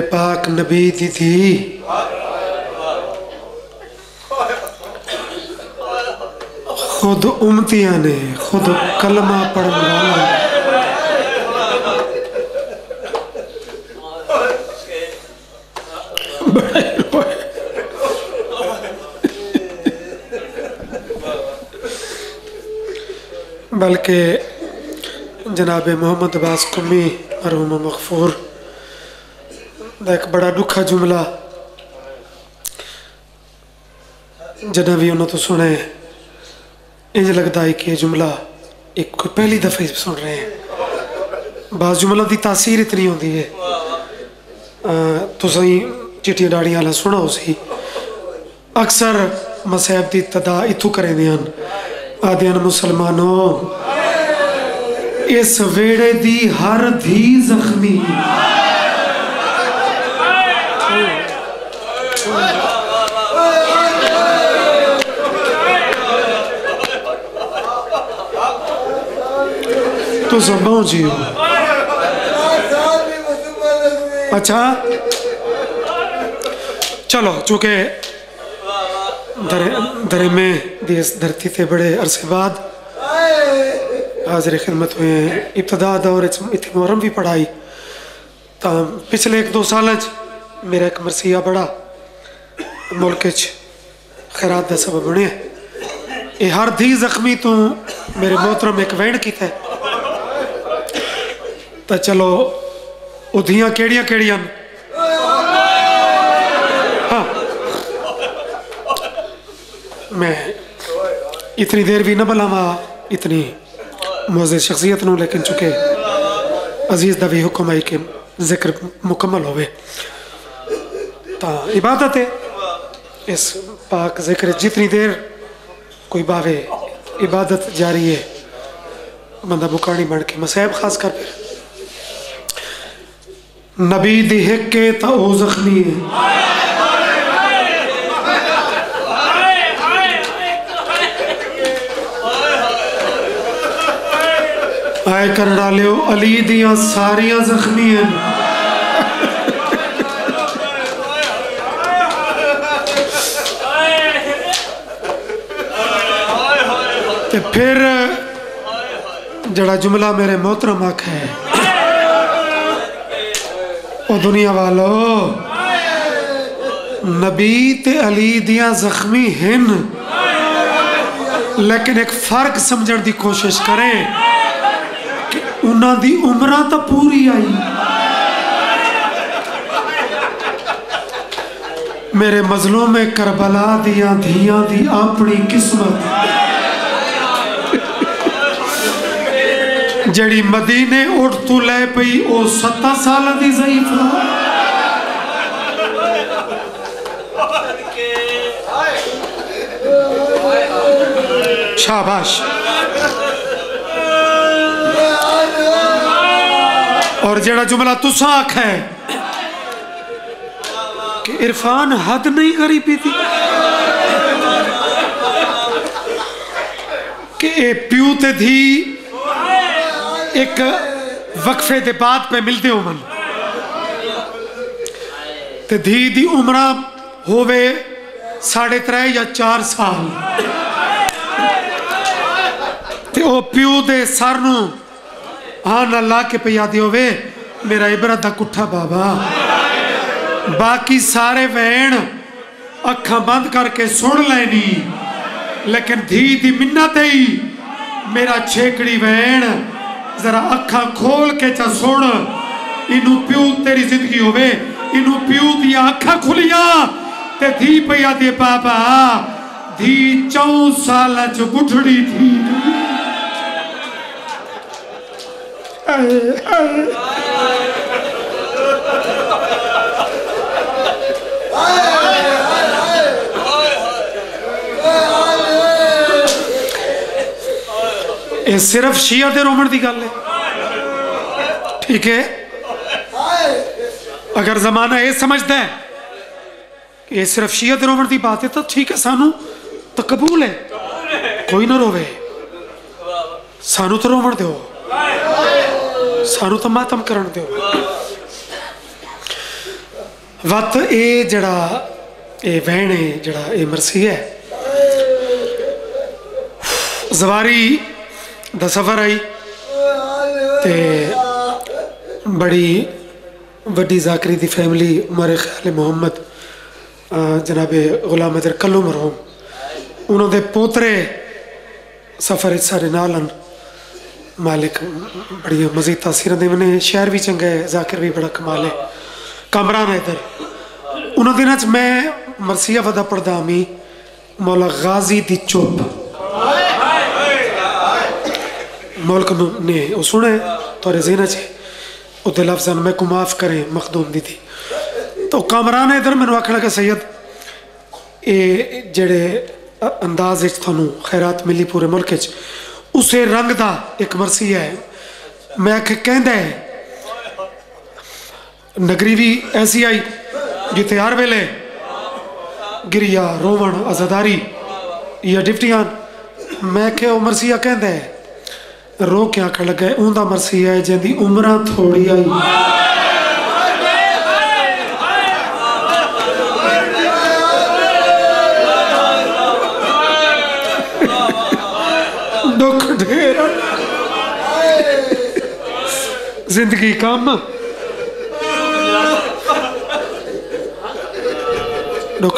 पाक नबी दी थी खुद उम्मतियां ने खुद कलमा पढ़न वाला बल्कि जनाब मोहम्मद अब्बास कुमी मरहूम मगफूर का एक बड़ा दुखा जुमला जदा भी उन्होंने तो सुने इंज लगता है कि यह जुमला एक कोई पहली दफ़े सुन रहे हैं। बाज़ जुमलों की तासीर इतनी होती है तुसीं चिट्टियां दाड़ियां वाला सुना सी अक्सर मसैब की तदा इतों करेंदे हन आदे हन मुसलमानों इस वेड़े दी हर धी जख्मी तो सबों जी हो। अच्छा चलो चूंकि दरे में इस धरती से बड़े अरसे बाद हाजिर खिदमत हुए हैं। इब्तदा दौर इतनी मुहर्रम भी पढ़ाई तो पिछले 1-2 साल मेरा एक मरसिया बड़ा मुल्क खैरात का सबब बने ये हर धी जख्मी तो मेरे मोहतरम एक वैन किता तो चलो उदियां केड़ियां केड़ियां हाँ मैं इतनी देर भी न बुलावा इतनी मोअज़्ज़िज़ शख्सियत नूं लेकिन चुके अजीज़ दा भी हुक्म है कि जिक्र मुकम्मल होवे तो इबादत है इस पाक जिक्र जितनी देर कोई बावे इबादत जारी है बंदा बुकानी बन के मसैब खास कर नबी दी हिक के तो ओ जख्मी है आए कर डालियो अली दियां सारियां जख्मी हैं ते फिर जड़ा जुमला मेरे मोहतरम आख है ओ दुनिया वालो नबी ते अली दियां जख्मी हैं लेकिन एक फर्क समझण दी कोशिश करें उन्हां दी उम्र तो पूरी आई मेरे मजलूम में करबला दियां धियां दी अपनी किस्मत जड़ी मदीने उठ तू लै पई ओ 7 साल दी ज़ईफ शाबाश और जड़ा जुमला तुसा आख है कि इरफान हद नहीं करी पी थी कि ए प्यू ते धी एक वक्फे दे बाद पे मिलते हो मन ते धी दी उम्र होवे 3.5 या 4 साल ते ओ प्यू दे सर नू हाँ ना ला के पिया दी होवे मेरा इबरत दा कुठा बाबा बाकी सारे वैन अखा बंद करके सुन लेनी लेकिन धी दी मिन्नत ही मेरा छेकड़ी वैन जरा अखा खोल के चा सुन इनू प्यू तेरी जिंदगी होवे इनू प्यू दिया अखा खुलिया ते धी पिया दे बाबा धी 4 साल च बुढ़ड़ी थी ये सिर्फ शिया दे रोमन की गल है ठीक है अगर जमाना ये समझता है कि ये सिर्फ शिया दे रोमन की बात है तो ठीक है सानू तो कबूल है कोई ना रोवे सानू तो रोमन दो सानू तो मातम करण दो वत ये जड़ा ये वहन है जड़ा ये मरसी है जवारी दा सफर आई ते बड़ी वड्डी जाकरी दी फैमिली उमर ख्याल मोहम्मद जनाब गुलाम अदर कल्लू मरहूम उन्होंने पोतरे सफर सारे नालन मालिक बड़ी मजीद तासीर देने शहर भी चंगा है जाकिर भी बड़ा कमाल है कामरान है इधर उन्होंने दिनों मैं मरसिया वदा पढ़दा मी मौला गाजी दी चुप मौलक ने वो सुने थोड़े जेना चे उदे लफ्ज़न में को माफ़ करें मखदूम दी थी तो कामरान है इधर मैंने आखना कि सैयद ये जड़े अंदाज थानू खैरात मिली पूरे मुल्क उसे रंग दा एक मरसी है मैं कहंदा है नगरी भी ऐसी आई जिते हर वेले गिरिया रोवण आजादारी या डिप्टियान मैं क्या मरसिया कहंदा है रो के आखन लगा उनका मरसी है जिंदी उम्र थोड़ी आई दुख ढेर जिंदगी कम दुख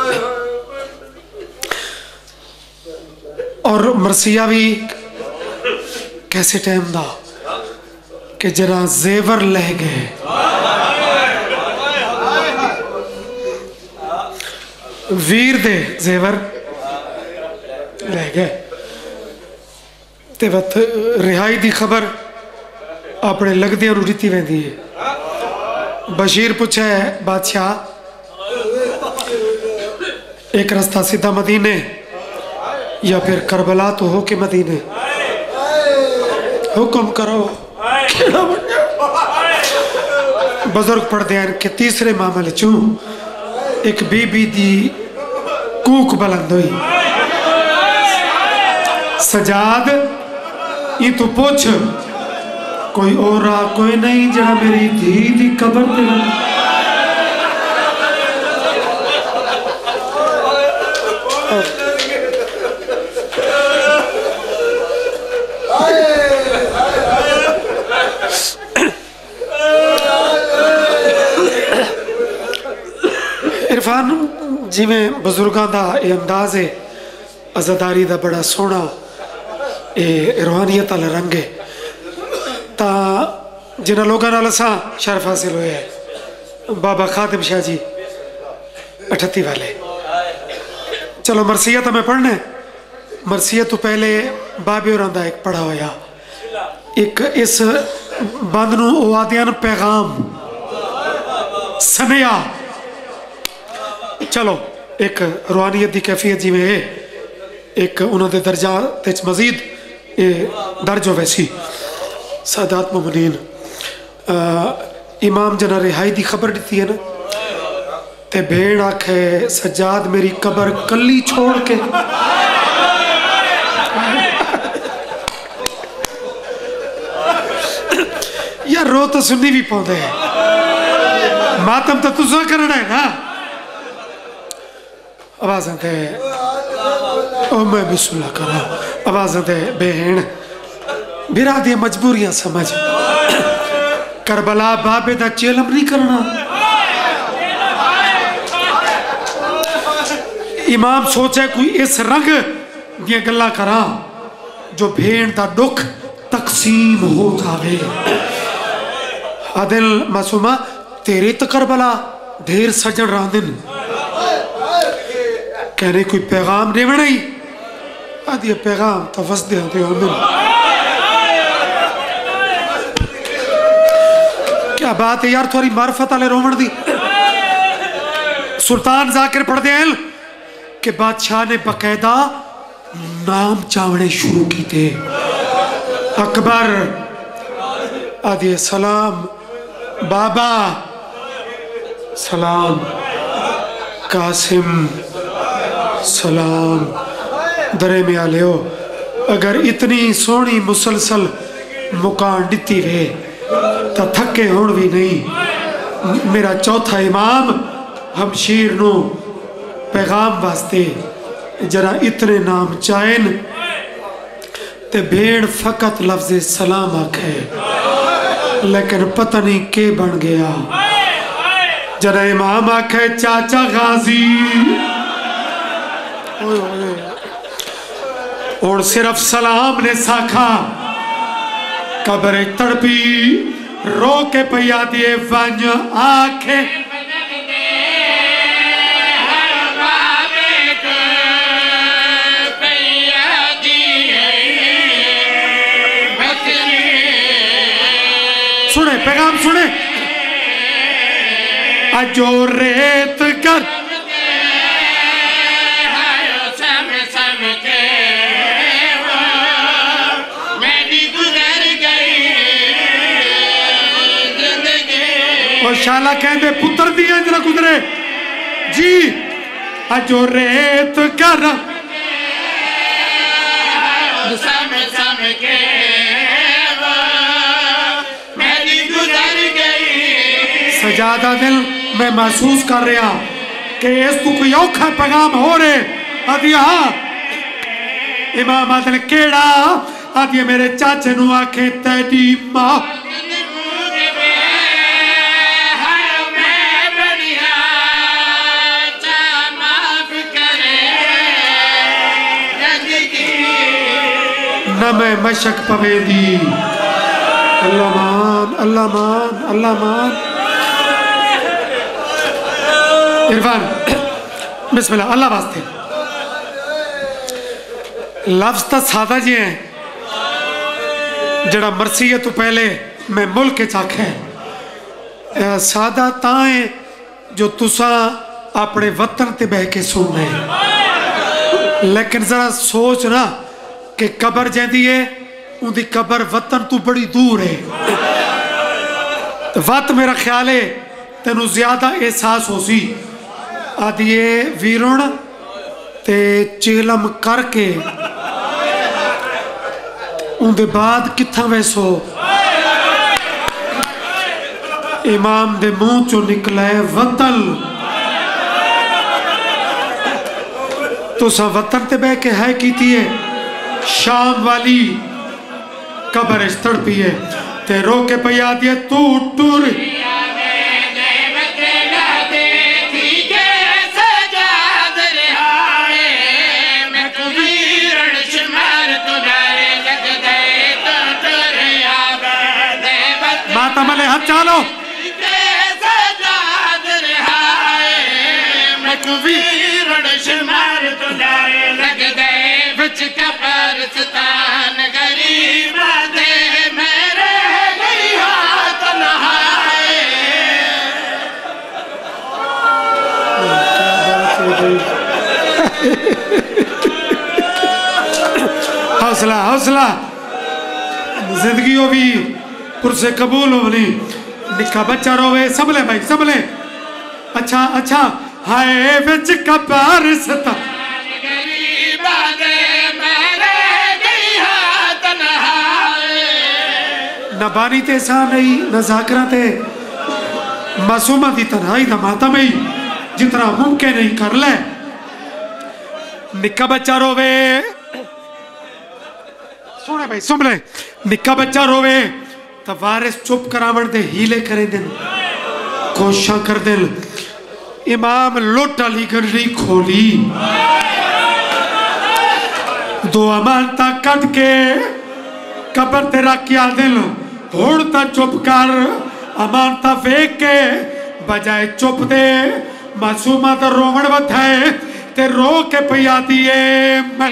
और मरसिया भी कैसे टाइम दा कि जरा जेवर लह गए वीर दे जेवर लह गए ते वत रिहाई दी खबर अपने लगदियां नूं दित्ती वेंदी है बशीर पूछे बादशाह एक रास्ता सीधा मदीने या फिर करबला तो हो के मदीने हुक्म करो बुजुर्ग पढ़ते हैं कि तीसरे मामले चू एक बीबी दी कूक बुलंद हुई सजाद ये तो पूछ कोई और कोई नहीं जरा मेरी धी दी कबर पे इरफान जिमें बुजुर्गों का ये अंदाज है आजादारी का बड़ा सोहना ये रूहानियत वाला रंग है ता जिन्होंने लोगों नाल असा शरफ हासिल होया है बाबा खातिम शाह जी 38 वाले चलो मरसिया तो मैं पढ़ना मरसिया तो पहले बाबे और एक पढ़ा होया एक इस बंद नूं आदियां पैगाम सनेहा चलो एक रूहानियत की कैफियत जिमें है एक उन्होंने दर्जा मजीद ये दर्ज हो वैसी सादात मुमनीन इमाम जना रिहाई की खबर दी है ना ते भेड़ आखे सजाद मेरी कबर कली छोड़ के यार रो तो सुननी भी पौधे मातम तो तुझा करना है ना आवाज आते ओ मैं भी सुला करा आवाज आते बहन बिरा दी मजबूरियां समझ करबला बाबे दा चेलम नहीं करना इमाम सोचे कोई इस रंग दी गल्ला करा जो भेड़ दा दुख तकसीम हो जावे आदिल मासूमा तेरे तो करबला ढेर सजन रांदिन कहने कोई पैगाम देवना ही आदि पैगाम तो फस दे क्या बात है यार थोड़ी मार्फत वाले रोमन दी सुल्तान जाकिर पढ़ते हैं कि बादशाह ने बकायदा नाम चावने शुरू किए अकबर आदि सलाम बाबा सलाम कासिम सलाम दरे में आ लियो अगर इतनी सोहनी मुसलसल मुकान दिती रहे तो थके होण भी नहीं मेरा चौथा इमाम हमशीर नो पैगाम वास्ते जरा इतने नाम चाहन ते भेड़ फकत लफ्ज़ सलाम आखे, लेकिन पता नहीं के बन गया। जरा इमाम आखे चाचा गाजी, और सिर्फ सलाम ने साखा कब्र तड़पी रो के पैया दिए वंज आखे। सुने पैगाम सुने, अजो रेत कर और शाला कहते पुत्र दिया जरा गुजरे जी। अजो रेत कर सजादा दिल मैं महसूस कर रहा कि इस तू कोई औखा पैगाम हो रहे। आदि हाँ इमाम आदल केड़ा आदि मेरे चाचे नु आखे तेरी मां न मैं मशक पवेदी। अल्लाह मान अल्लाह मान अल्लाह मान। इरफान बिस्मिल्लाह अल्लाह वास्ते लफ्ज़ तो सादा जी है जड़ा मरसी है तो पहले मैं मुल्क चाखे सादा ता है जो तुसा अपने वतन ते बह के सुनना है, लेकिन जरा सोच ना कि कबर जैदी है उनकी कबर वतन तू बड़ी दूर है। वत मेरा ख्याल है तेनू ज्यादा एहसास हो सी। आदिए वीरुण ते चिलम करके उनके बाद किथा वैसो इमाम दे मुंह चो निकला है वतन। तुसा वतन ते बह के है कीती है शाम वाली कबर तड़पी है ते रो के पया दिए तू टूर माता मले हाथ चालो हौसला हौसला जिंदगी हो भी पुरसे कबूल हो नहीं। निका बच्चा रोवे संभले भाई संभले। अच्छा अच्छा हाय बिच कबर सता न बानी ते सा नहीं न जाकरा ते मासूमा दी तन्हाई दा मातम ही जितना मुमकिन नहीं कर ले। निका बच्चा रोवे सुने भाई सुन ले। निका बच्चा रोवे तो वारिस चुप करावण दे हीले करे दिन कोशिश कर दिल। इमाम लुट अली गली खोली दो अमानता कट के कबर ते रखिया दिल हुण ता चुप कर। अमानता वेख के बजाए चुप दे मासूमा तो रोवण वधाए ते रो के पिया दिए मैं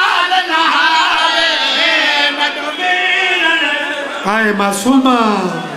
हाय मासूमा